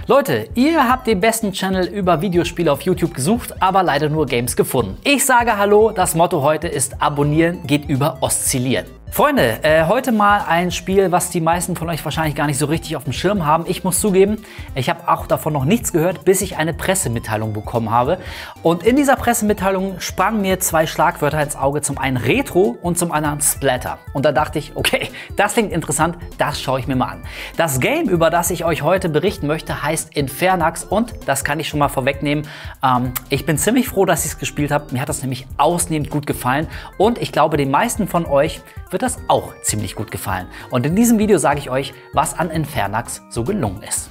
Leute, ihr habt den besten Channel über Videospiele auf YouTube gesucht, aber leider nur Games gefunden. Ich sage Hallo, das Motto heute ist Abonnieren geht über Oszillieren. Freunde, heute mal ein Spiel, was die meisten von euch wahrscheinlich gar nicht so richtig auf dem Schirm haben. Ich muss zugeben, ich habe auch davon noch nichts gehört, bis ich eine Pressemitteilung bekommen habe. Und in dieser Pressemitteilung sprangen mir zwei Schlagwörter ins Auge, zum einen Retro und zum anderen Splatter. Und da dachte ich, okay, das klingt interessant, das schaue ich mir mal an. Das Game, über das ich euch heute berichten möchte, heißt Infernax und das kann ich schon mal vorwegnehmen. Ich bin ziemlich froh, dass ich es gespielt habe. Mir hat das nämlich ausnehmend gut gefallen und ich glaube, den meisten von euch wird das auch ziemlich gut gefallen. Und in diesem Video sage ich euch, was an Infernax so gelungen ist.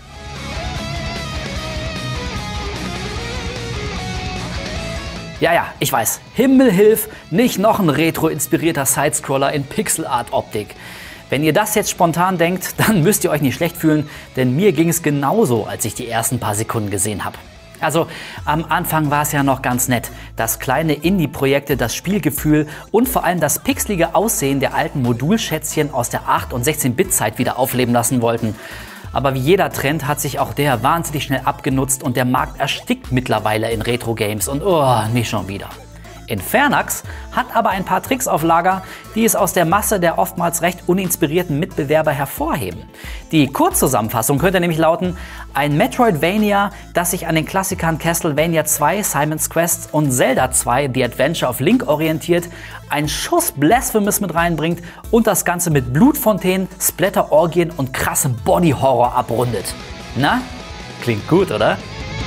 Ja, ich weiß, Himmelhilf, nicht noch ein retro-inspirierter Sidescroller in Pixel-Art-Optik. Wenn ihr das jetzt spontan denkt, dann müsst ihr euch nicht schlecht fühlen, denn mir ging es genauso, als ich die ersten paar Sekunden gesehen habe. Also am Anfang war es ja noch ganz nett, dass kleine Indie-Projekte das Spielgefühl und vor allem das pixelige Aussehen der alten Modulschätzchen aus der 8- und 16-Bit-Zeit wieder aufleben lassen wollten. Aber wie jeder Trend hat sich auch der wahnsinnig schnell abgenutzt und der Markt erstickt mittlerweile in Retro-Games und nicht schon wieder. Infernax hat aber ein paar Tricks auf Lager, die es aus der Masse der oftmals recht uninspirierten Mitbewerber hervorheben. Die Kurzzusammenfassung könnte nämlich lauten: ein Metroidvania, das sich an den Klassikern Castlevania 2, Simon's Quest und Zelda 2, The Adventure of Link orientiert, einen Schuss Blasphemous mit reinbringt und das Ganze mit Blutfontänen, Splatter-Orgien und krassem Body-Horror abrundet. Na, klingt gut, oder?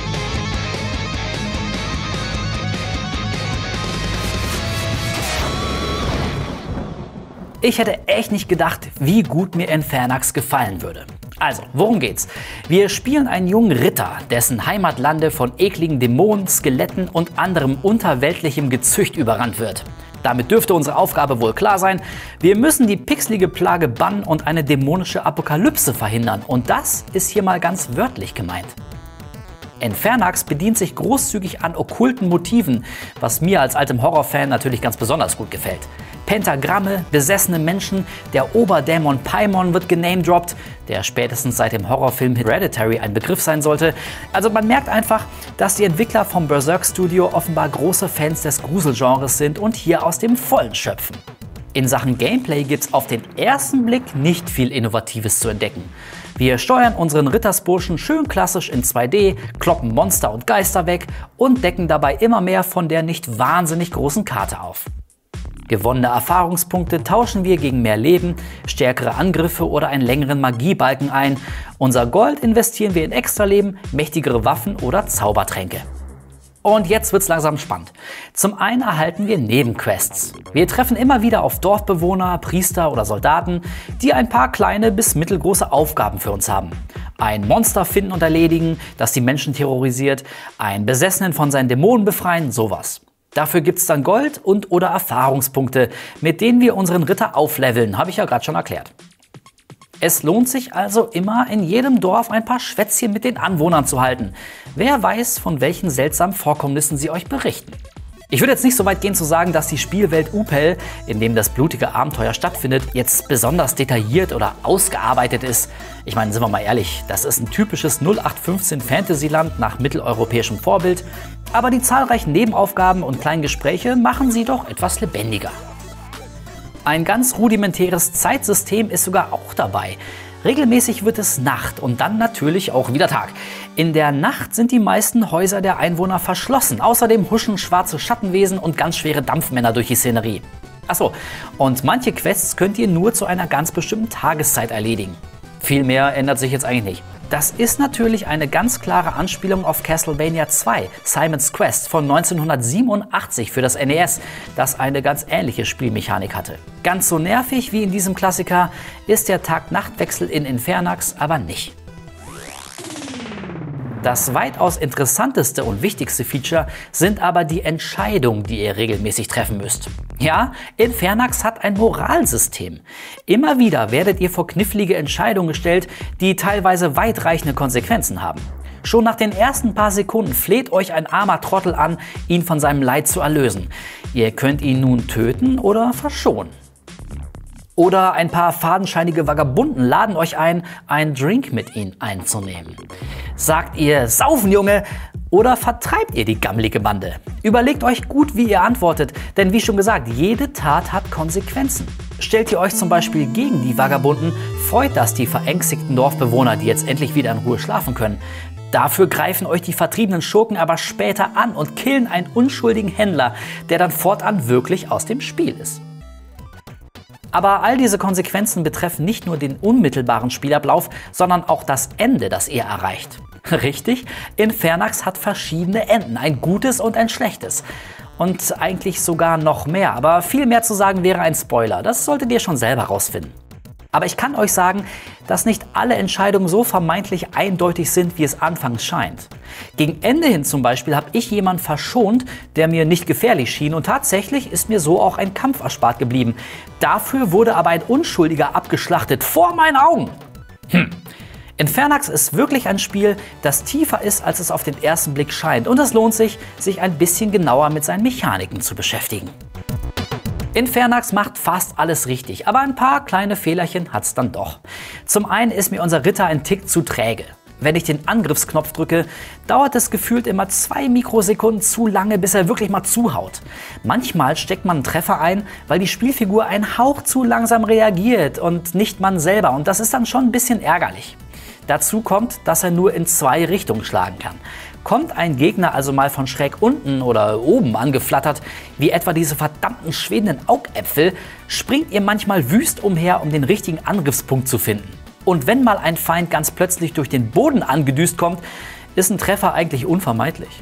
Ich hätte echt nicht gedacht, wie gut mir Infernax gefallen würde. Also, worum geht's? Wir spielen einen jungen Ritter, dessen Heimatlande von ekligen Dämonen, Skeletten und anderem unterweltlichem Gezücht überrannt wird. Damit dürfte unsere Aufgabe wohl klar sein. Wir müssen die pixelige Plage bannen und eine dämonische Apokalypse verhindern. Und das ist hier mal ganz wörtlich gemeint. Infernax bedient sich großzügig an okkulten Motiven, was mir als altem Horrorfan natürlich ganz besonders gut gefällt. Pentagramme, besessene Menschen, der Oberdämon Paimon wird genamedroppt, der spätestens seit dem Horrorfilm Hereditary ein Begriff sein sollte. Also man merkt einfach, dass die Entwickler vom Berserk Studio offenbar große Fans des Gruselgenres sind und hier aus dem Vollen schöpfen. In Sachen Gameplay gibt's auf den ersten Blick nicht viel Innovatives zu entdecken. Wir steuern unseren Rittersburschen schön klassisch in 2D, kloppen Monster und Geister weg und decken dabei immer mehr von der nicht wahnsinnig großen Karte auf. Gewonnene Erfahrungspunkte tauschen wir gegen mehr Leben, stärkere Angriffe oder einen längeren Magiebalken ein. Unser Gold investieren wir in Extraleben, mächtigere Waffen oder Zaubertränke. Und jetzt wird's langsam spannend. Zum einen erhalten wir Nebenquests. Wir treffen immer wieder auf Dorfbewohner, Priester oder Soldaten, die ein paar kleine bis mittelgroße Aufgaben für uns haben. Ein Monster finden und erledigen, das die Menschen terrorisiert, einen Besessenen von seinen Dämonen befreien, sowas. Dafür gibt's dann Gold und oder Erfahrungspunkte, mit denen wir unseren Ritter aufleveln, habe ich ja gerade schon erklärt. Es lohnt sich also immer, in jedem Dorf ein paar Schwätzchen mit den Anwohnern zu halten. Wer weiß, von welchen seltsamen Vorkommnissen sie euch berichten. Ich würde jetzt nicht so weit gehen zu sagen, dass die Spielwelt Upel, in dem das blutige Abenteuer stattfindet, jetzt besonders detailliert oder ausgearbeitet ist. Ich meine, sind wir mal ehrlich, das ist ein typisches 0815 Fantasyland nach mitteleuropäischem Vorbild. Aber die zahlreichen Nebenaufgaben und kleinen Gespräche machen sie doch etwas lebendiger. Ein ganz rudimentäres Zeitsystem ist sogar auch dabei. Regelmäßig wird es Nacht und dann natürlich auch wieder Tag. In der Nacht sind die meisten Häuser der Einwohner verschlossen. Außerdem huschen schwarze Schattenwesen und ganz schwere Dampfmänner durch die Szenerie. Achso, und manche Quests könnt ihr nur zu einer ganz bestimmten Tageszeit erledigen. Viel mehr ändert sich jetzt eigentlich nicht. Das ist natürlich eine ganz klare Anspielung auf Castlevania 2, Simon's Quest von 1987 für das NES, das eine ganz ähnliche Spielmechanik hatte. Ganz so nervig wie in diesem Klassiker ist der Tag-Nacht-Wechsel in Infernax aber nicht. Das weitaus interessanteste und wichtigste Feature sind aber die Entscheidungen, die ihr regelmäßig treffen müsst. Ja, Infernax hat ein Moralsystem. Immer wieder werdet ihr vor knifflige Entscheidungen gestellt, die teilweise weitreichende Konsequenzen haben. Schon nach den ersten paar Sekunden fleht euch ein armer Trottel an, ihn von seinem Leid zu erlösen. Ihr könnt ihn nun töten oder verschonen. Oder ein paar fadenscheinige Vagabunden laden euch ein, einen Drink mit ihnen einzunehmen. Sagt ihr Saufen, Junge? Oder vertreibt ihr die gammelige Bande? Überlegt euch gut, wie ihr antwortet, denn wie schon gesagt, jede Tat hat Konsequenzen. Stellt ihr euch zum Beispiel gegen die Vagabunden, freut das die verängstigten Dorfbewohner, die jetzt endlich wieder in Ruhe schlafen können. Dafür greifen euch die vertriebenen Schurken aber später an und killen einen unschuldigen Händler, der dann fortan wirklich aus dem Spiel ist. Aber all diese Konsequenzen betreffen nicht nur den unmittelbaren Spielablauf, sondern auch das Ende, das ihr erreicht. Richtig, Infernax hat verschiedene Enden, ein gutes und ein schlechtes. Und eigentlich sogar noch mehr, aber viel mehr zu sagen wäre ein Spoiler, das solltet ihr schon selber rausfinden. Aber ich kann euch sagen, dass nicht alle Entscheidungen so vermeintlich eindeutig sind, wie es anfangs scheint. Gegen Ende hin zum Beispiel habe ich jemanden verschont, der mir nicht gefährlich schien, und tatsächlich ist mir so auch ein Kampf erspart geblieben. Dafür wurde aber ein Unschuldiger abgeschlachtet, vor meinen Augen. Infernax ist wirklich ein Spiel, das tiefer ist, als es auf den ersten Blick scheint, und es lohnt sich, sich ein bisschen genauer mit seinen Mechaniken zu beschäftigen. Infernax macht fast alles richtig, aber ein paar kleine Fehlerchen hat's dann doch. Zum einen ist mir unser Ritter ein Tick zu träge. Wenn ich den Angriffsknopf drücke, dauert es gefühlt immer 2 Mikrosekunden zu lange, bis er wirklich mal zuhaut. Manchmal steckt man einen Treffer ein, weil die Spielfigur einen Hauch zu langsam reagiert und nicht man selber, und das ist dann schon ein bisschen ärgerlich. Dazu kommt, dass er nur in 2 Richtungen schlagen kann. Kommt ein Gegner also mal von schräg unten oder oben angeflattert, wie etwa diese verdammten schwebenden Augäpfel, springt ihr manchmal wüst umher, um den richtigen Angriffspunkt zu finden. Und wenn mal ein Feind ganz plötzlich durch den Boden angedüst kommt, ist ein Treffer eigentlich unvermeidlich.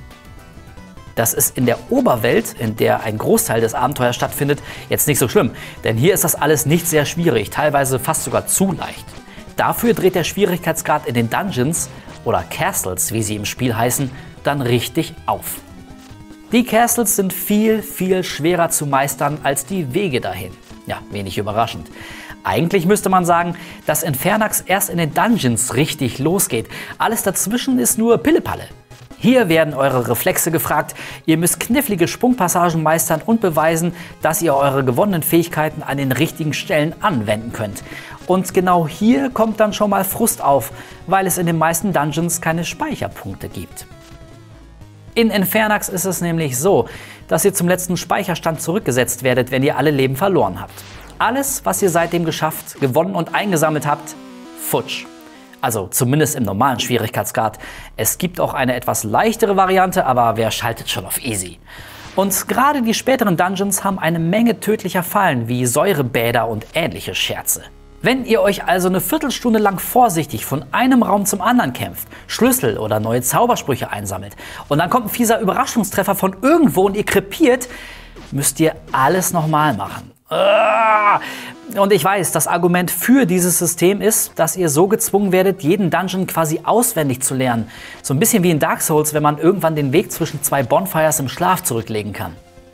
Das ist in der Oberwelt, in der ein Großteil des Abenteuers stattfindet, jetzt nicht so schlimm, denn hier ist das alles nicht sehr schwierig, teilweise fast sogar zu leicht. Dafür dreht der Schwierigkeitsgrad in den Dungeons, oder Castles, wie sie im Spiel heißen, dann richtig auf. Die Castles sind viel, viel schwerer zu meistern als die Wege dahin. Ja, wenig überraschend. Eigentlich müsste man sagen, dass Infernax erst in den Dungeons richtig losgeht. Alles dazwischen ist nur Pillepalle. Hier werden eure Reflexe gefragt, ihr müsst knifflige Sprungpassagen meistern und beweisen, dass ihr eure gewonnenen Fähigkeiten an den richtigen Stellen anwenden könnt. Und genau hier kommt dann schon mal Frust auf, weil es in den meisten Dungeons keine Speicherpunkte gibt. In Infernax ist es nämlich so, dass ihr zum letzten Speicherstand zurückgesetzt werdet, wenn ihr alle Leben verloren habt. Alles, was ihr seitdem geschafft, gewonnen und eingesammelt habt, futsch. Also zumindest im normalen Schwierigkeitsgrad. Es gibt auch eine etwas leichtere Variante, aber wer schaltet schon auf Easy? Und gerade die späteren Dungeons haben eine Menge tödlicher Fallen wie Säurebäder und ähnliche Scherze. Wenn ihr euch also eine Viertelstunde lang vorsichtig von einem Raum zum anderen kämpft, Schlüssel oder neue Zaubersprüche einsammelt und dann kommt ein fieser Überraschungstreffer von irgendwo und ihr krepiert, müsst ihr alles nochmal machen. Und ich weiß, das Argument für dieses System ist, dass ihr so gezwungen werdet, jeden Dungeon quasi auswendig zu lernen. So ein bisschen wie in Dark Souls, wenn man irgendwann den Weg zwischen 2 Bonfires im Schlaf zurücklegen kann.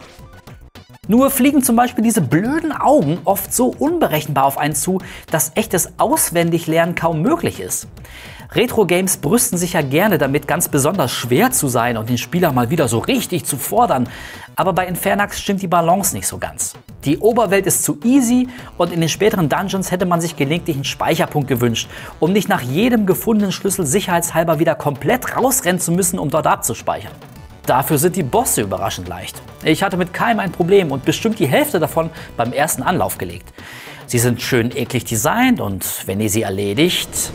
Nur fliegen zum Beispiel diese blöden Augen oft so unberechenbar auf einen zu, dass echtes Auswendiglernen kaum möglich ist. Retro-Games brüsten sich ja gerne damit, ganz besonders schwer zu sein und den Spieler mal wieder so richtig zu fordern. Aber bei Infernax stimmt die Balance nicht so ganz. Die Oberwelt ist zu easy und in den späteren Dungeons hätte man sich gelegentlich einen Speicherpunkt gewünscht, um nicht nach jedem gefundenen Schlüssel sicherheitshalber wieder komplett rausrennen zu müssen, um dort abzuspeichern. Dafür sind die Bosse überraschend leicht. Ich hatte mit keinem ein Problem und bestimmt die Hälfte davon beim ersten Anlauf gelegt. Sie sind schön eklig designt und wenn ihr sie erledigt...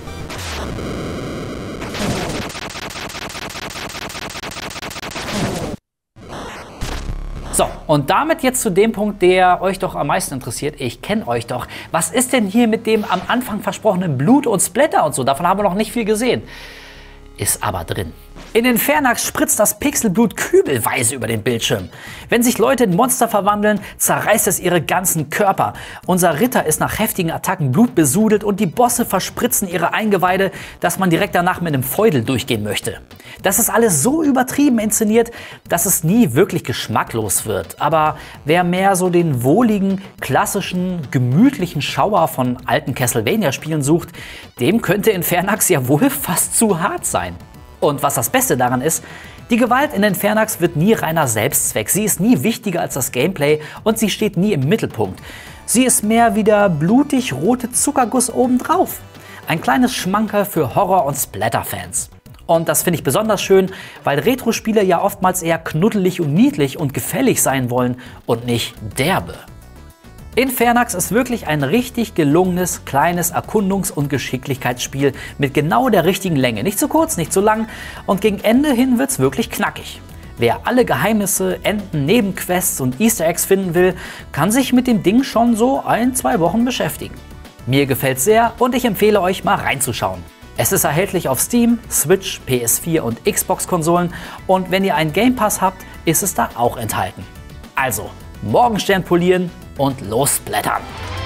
So, und damit jetzt zu dem Punkt, der euch doch am meisten interessiert. Ich kenne euch doch. Was ist denn hier mit dem am Anfang versprochenen Blut und Splatter und so? Davon haben wir noch nicht viel gesehen. Ist aber drin. In Infernax spritzt das Pixelblut kübelweise über den Bildschirm. Wenn sich Leute in Monster verwandeln, zerreißt es ihre ganzen Körper. Unser Ritter ist nach heftigen Attacken blutbesudelt und die Bosse verspritzen ihre Eingeweide, dass man direkt danach mit einem Feudel durchgehen möchte. Das ist alles so übertrieben inszeniert, dass es nie wirklich geschmacklos wird. Aber wer mehr so den wohligen, klassischen, gemütlichen Schauer von alten Castlevania-Spielen sucht, dem könnte Infernax ja wohl fast zu hart sein. Und was das Beste daran ist, die Gewalt in Infernax wird nie reiner Selbstzweck. Sie ist nie wichtiger als das Gameplay und sie steht nie im Mittelpunkt. Sie ist mehr wie der blutig rote Zuckerguss obendrauf. Ein kleines Schmankerl für Horror- und Splatter-Fans. Und das finde ich besonders schön, weil Retro-Spiele ja oftmals eher knuddelig und niedlich und gefällig sein wollen und nicht derbe. Infernax ist wirklich ein richtig gelungenes, kleines Erkundungs- und Geschicklichkeitsspiel mit genau der richtigen Länge. Nicht zu kurz, nicht zu lang und gegen Ende hin wird's wirklich knackig. Wer alle Geheimnisse, Enden, Nebenquests und Easter Eggs finden will, kann sich mit dem Ding schon so 1-2 Wochen beschäftigen. Mir gefällt's sehr und ich empfehle euch mal reinzuschauen. Es ist erhältlich auf Steam, Switch, PS4 und Xbox-Konsolen und wenn ihr einen Game Pass habt, ist es da auch enthalten. Also, Morgenstern polieren und losblättern!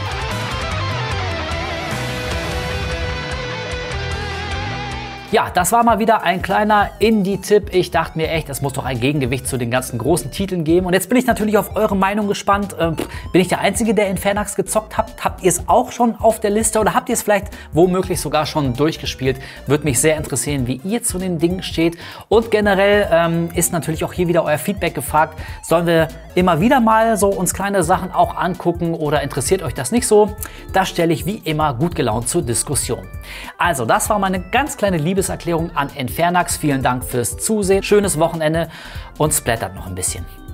Ja, das war mal wieder ein kleiner Indie-Tipp. Ich dachte mir echt, es muss doch ein Gegengewicht zu den ganzen großen Titeln geben. Und jetzt bin ich natürlich auf eure Meinung gespannt. Bin ich der Einzige, der Infernax gezockt hat? Habt ihr es auch schon auf der Liste oder habt ihr es vielleicht womöglich sogar schon durchgespielt? Würde mich sehr interessieren, wie ihr zu den Dingen steht. Und generell ist natürlich auch hier wieder euer Feedback gefragt. Sollen wir immer wieder mal so uns kleine Sachen auch angucken oder interessiert euch das nicht so? Das stelle ich wie immer gut gelaunt zur Diskussion. Also, das war meine ganz kleine Liebeserklärung an Infernax. Vielen Dank fürs Zusehen. Schönes Wochenende und splattert noch ein bisschen.